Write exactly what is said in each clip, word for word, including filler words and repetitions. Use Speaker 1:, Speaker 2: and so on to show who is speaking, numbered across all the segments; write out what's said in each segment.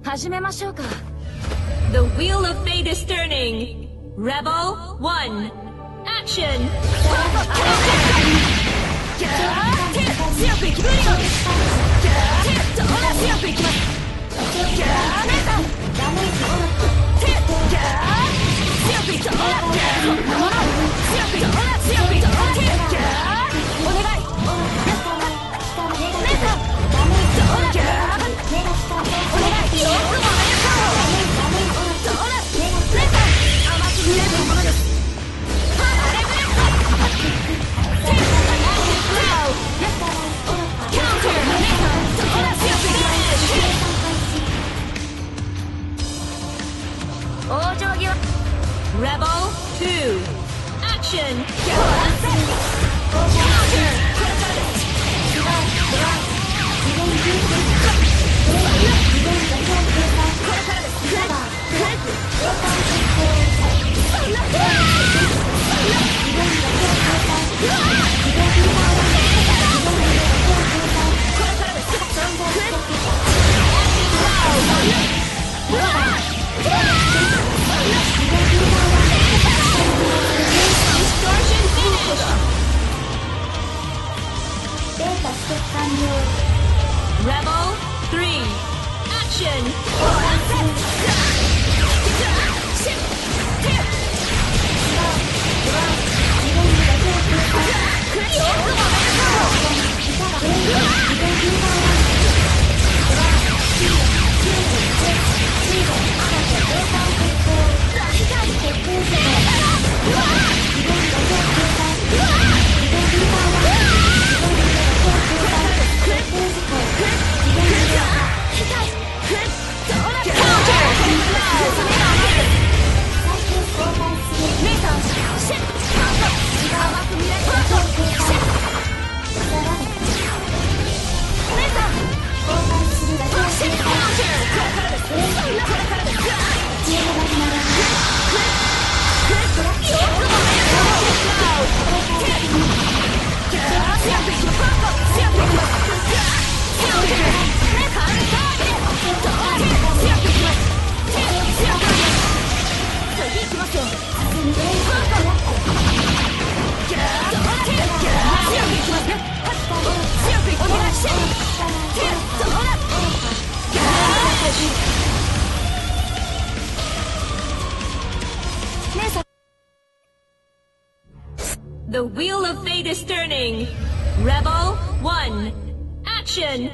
Speaker 1: 始めましょうか。
Speaker 2: The wheel of fate is turning. Rebel one. Action.
Speaker 1: 強くいきます。強くいきます。強くいきます。お願い。
Speaker 2: Rebel two. Action. Rebel three. Action. The wheel of fate is turning. Rebel one. Action.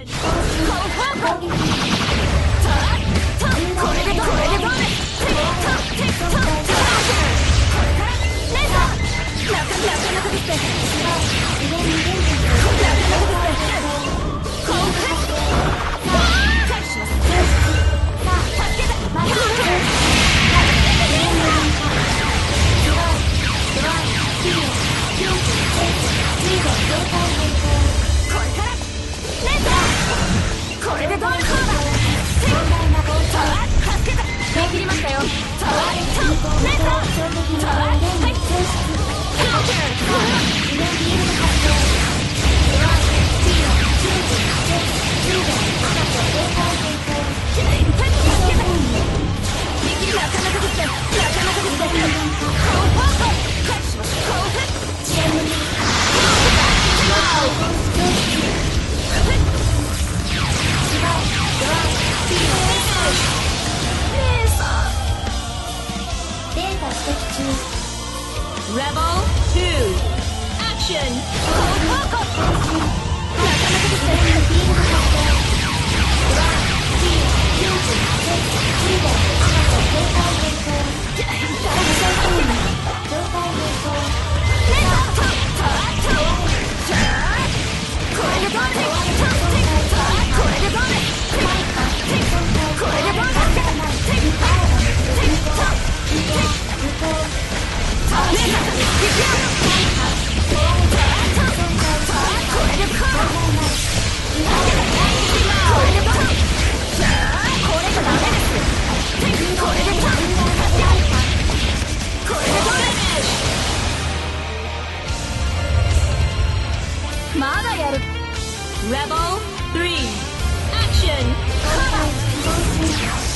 Speaker 2: Rebel two. Action. Rebel three. Action.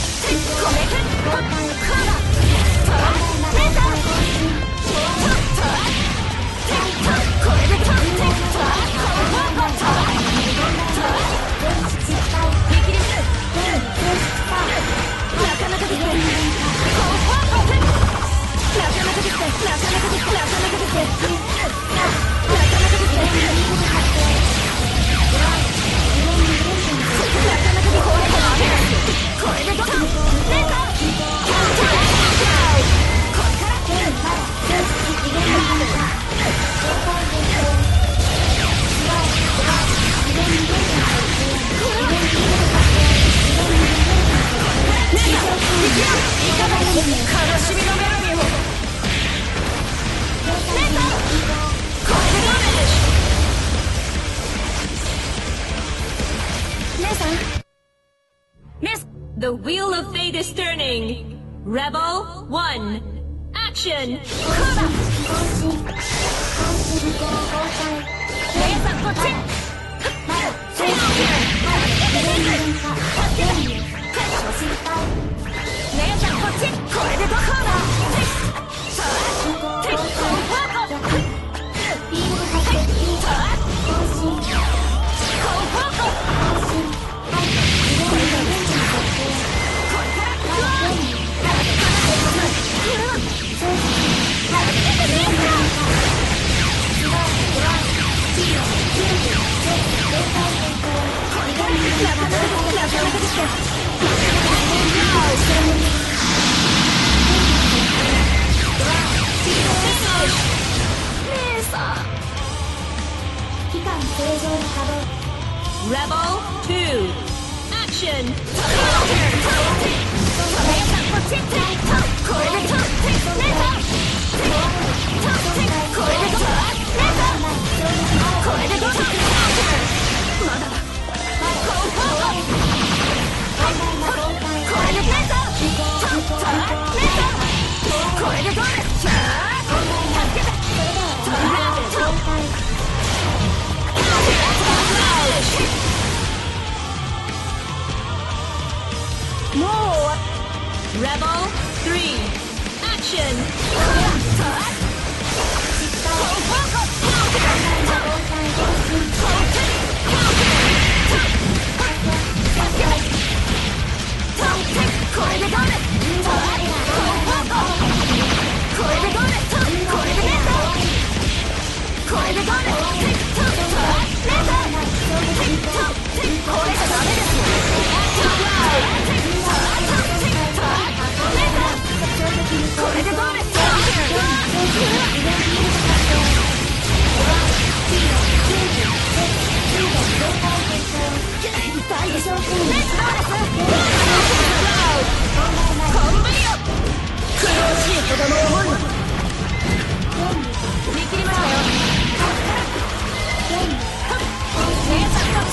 Speaker 2: The wheel of fate is turning. Rebel one. Action.
Speaker 1: 姉さんこっち。姉さんこっち。これでどうだ。
Speaker 2: Rebel two. Action.
Speaker 1: もう
Speaker 2: Rebel three. Action.
Speaker 1: これでどうだ。これでどうだ。これでどうだ。これでどうだ。これじゃダメですよ。これでどうですか。痛いでしょ。コンブリオ。苦しい子供を思う。見切りましたよ。姉さんこっち。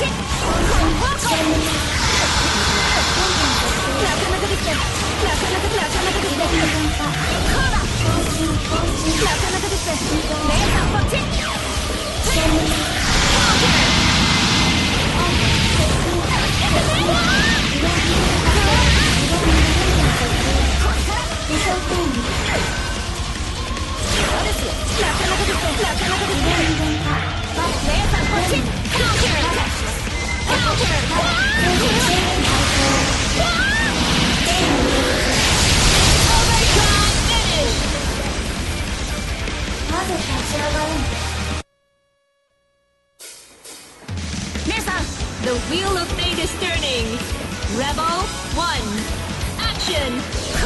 Speaker 1: なかなかできた。なかなかなかなかできた。こうだ。なかなかできた。姉さんこっち。
Speaker 2: The wheel of fate is turning. Rebel one. Action.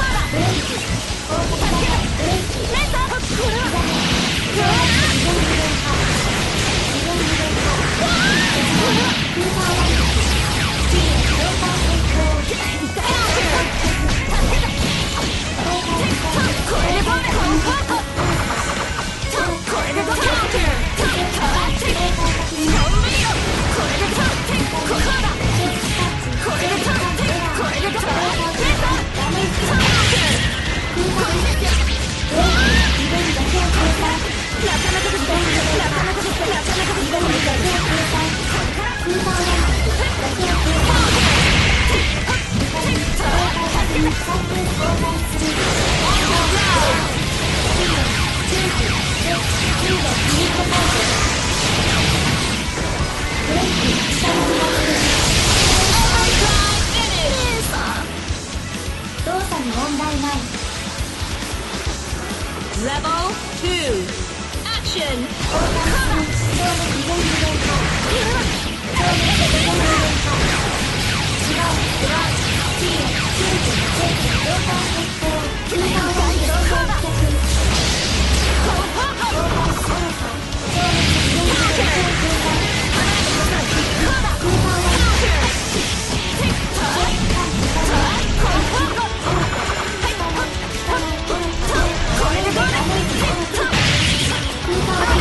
Speaker 2: Rebel two. Action.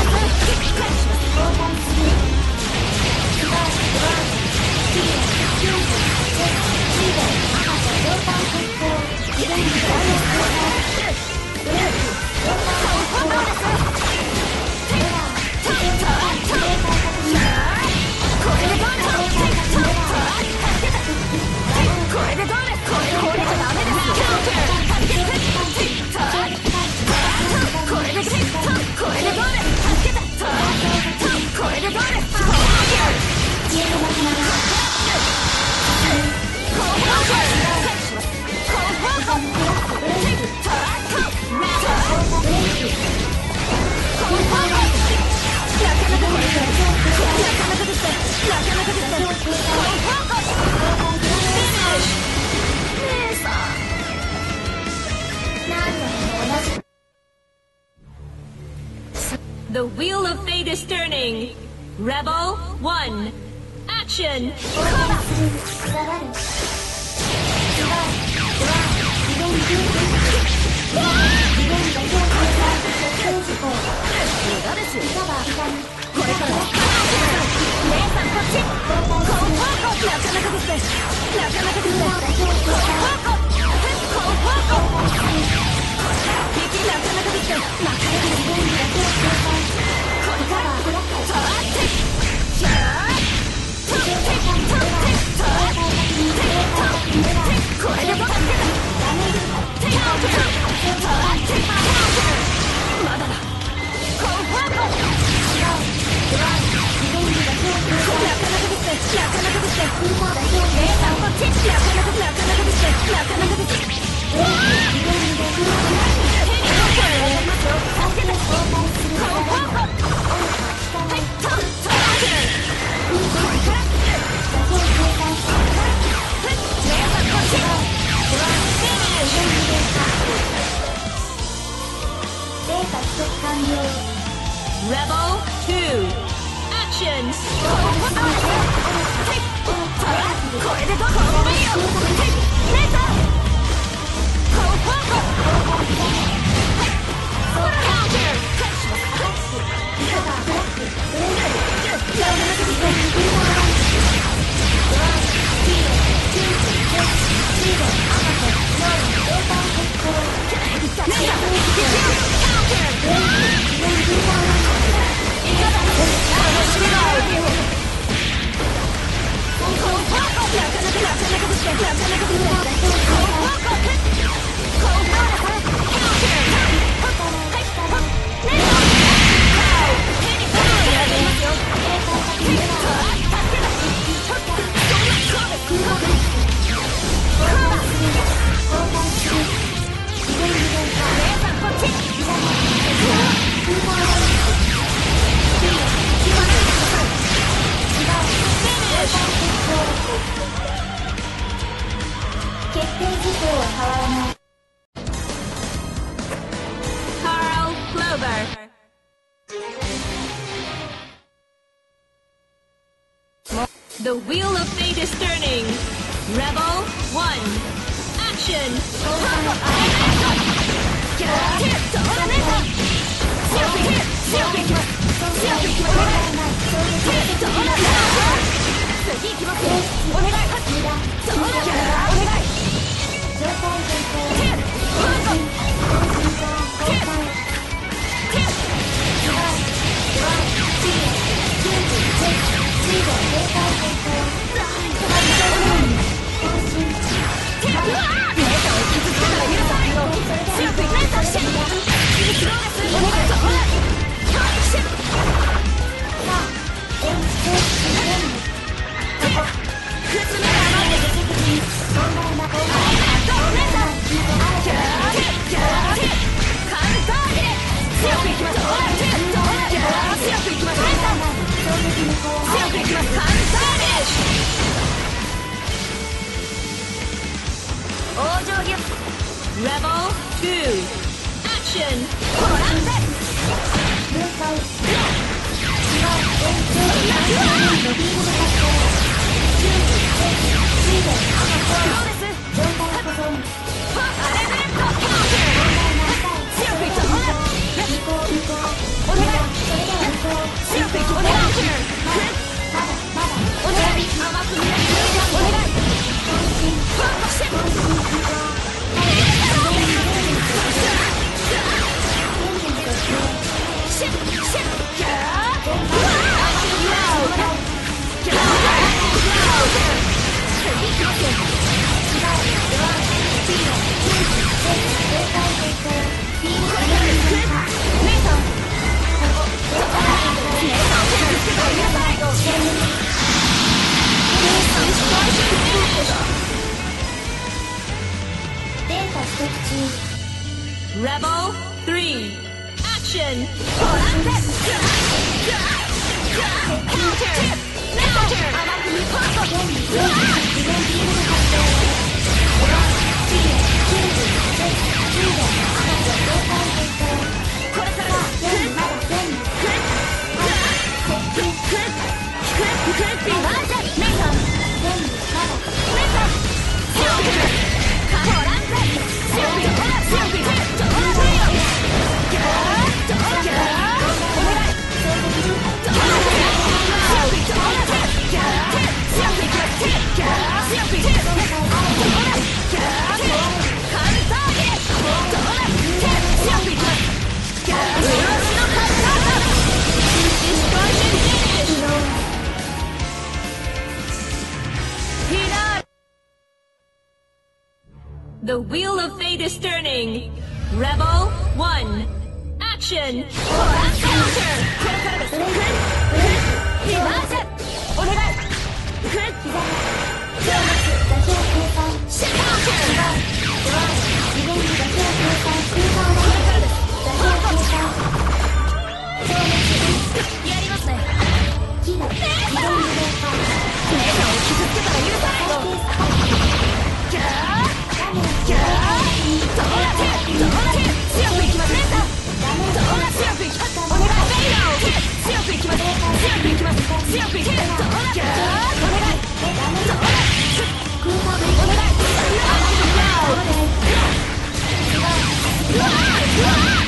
Speaker 1: Let's go.
Speaker 2: wheel of fate is turning. Rebel one. Action.
Speaker 1: これから姉さんこっち後方向なかなかですなかなかです後方向後方向敵なかなかですなかなかですこれから取ってシャー取って取って取って取ってこれで取って手を取って取ってまだだ後方向なかなかですなかなかです姉さんこっちなかなかなかなかですなかなかです手に取って助けて後方向はいトントンこれから姉さんこっちデータ取得完了
Speaker 2: Rebel two. Action.
Speaker 1: これでどこもいいよ姉さん後方向カウンター決定事項は変わらない
Speaker 2: Carl Clover. The wheel of fate is turning. Rebel one. Action. 強くいきます強くいきますお願いどうなんだ次いきますよお願いどうなんだお願い手手強くいきますお願いどうなんRebel two. Action.
Speaker 1: こらって了解
Speaker 2: Rebel three. Action.
Speaker 1: Counter. The wheel of fate is turning. Rebel one. Action. Counter. これからです。リバース。お願い。シェカウンター。やりますね。姉さん。姉さんを傷つけたら許さないぞ。ギャー。ギャー。どうなってどうなって強くいきます。姉さん。どうなって強くいきます。お願い。強くいきます。強くいきます。強くいきます。どうなって。お願い。どうなって。お願い。うわうわ。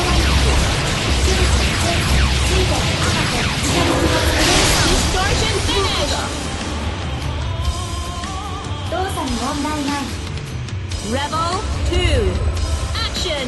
Speaker 1: 動作に問題ない。Rebel two. Action.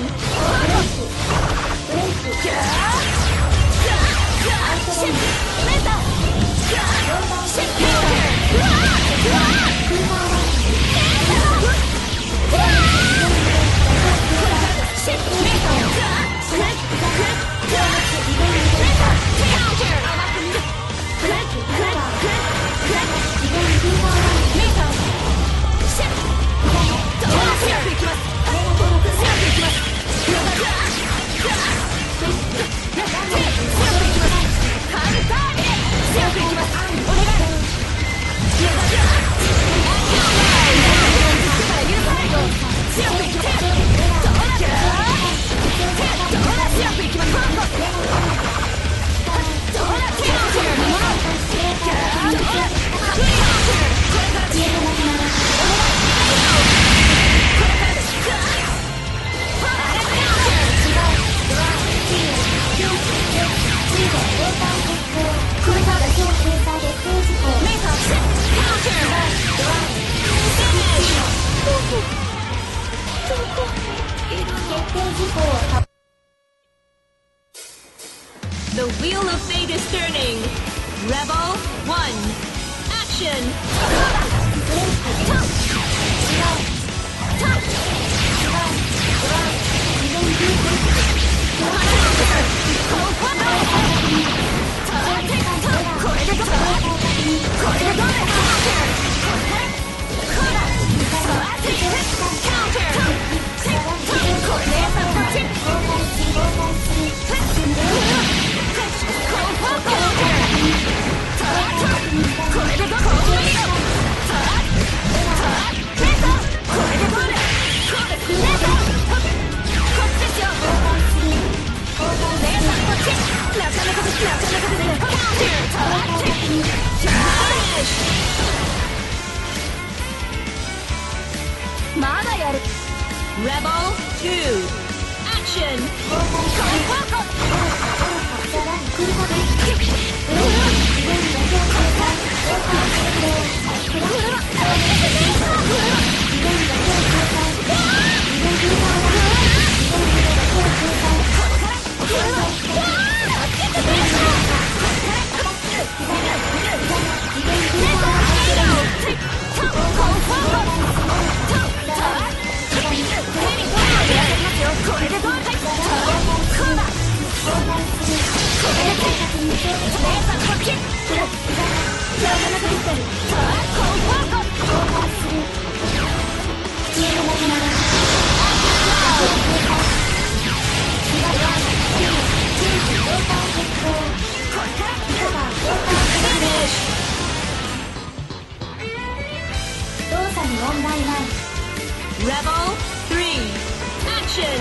Speaker 1: The wheel of fate is turning. Rebel one. Action. Rebel two. Action. Rebel three. Action.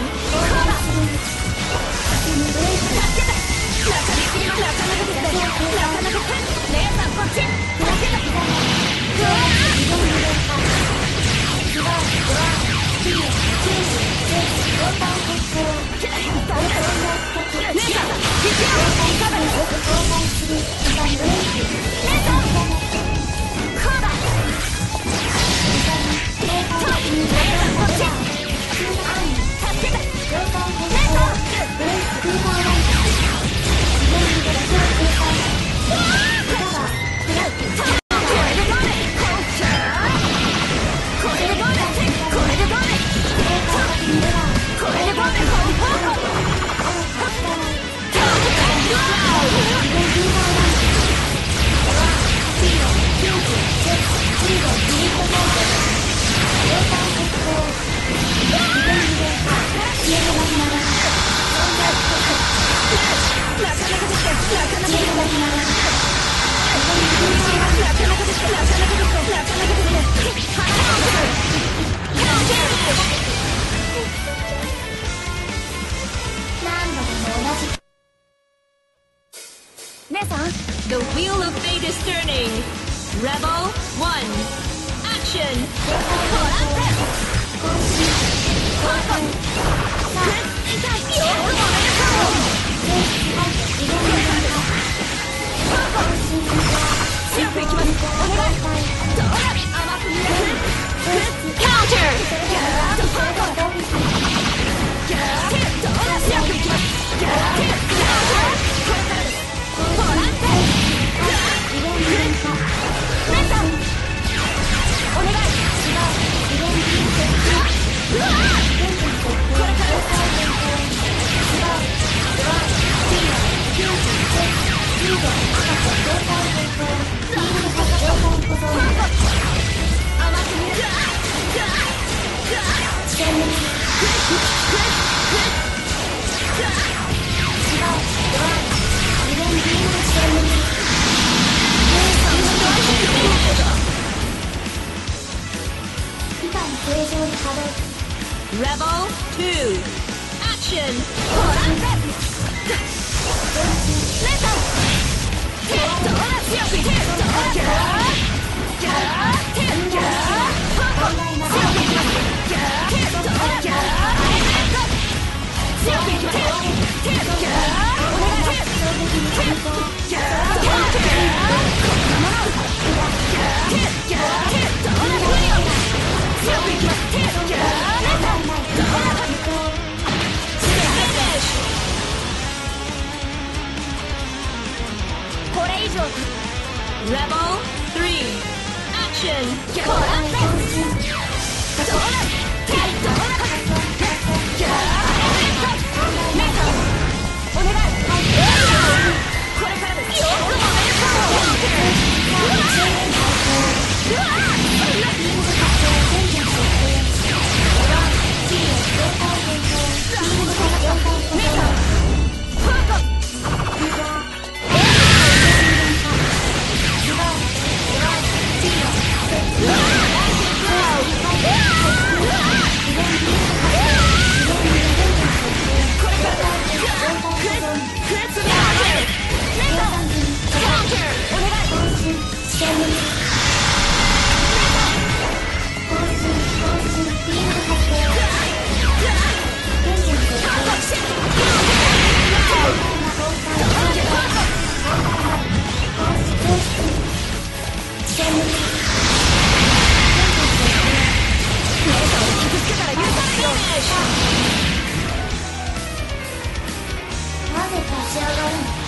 Speaker 1: Let's go. The wheel of fate is turning. Rebel one. Action. Rebel two. Action. Rebel three. Action.
Speaker 2: なぜ立ち上がるの？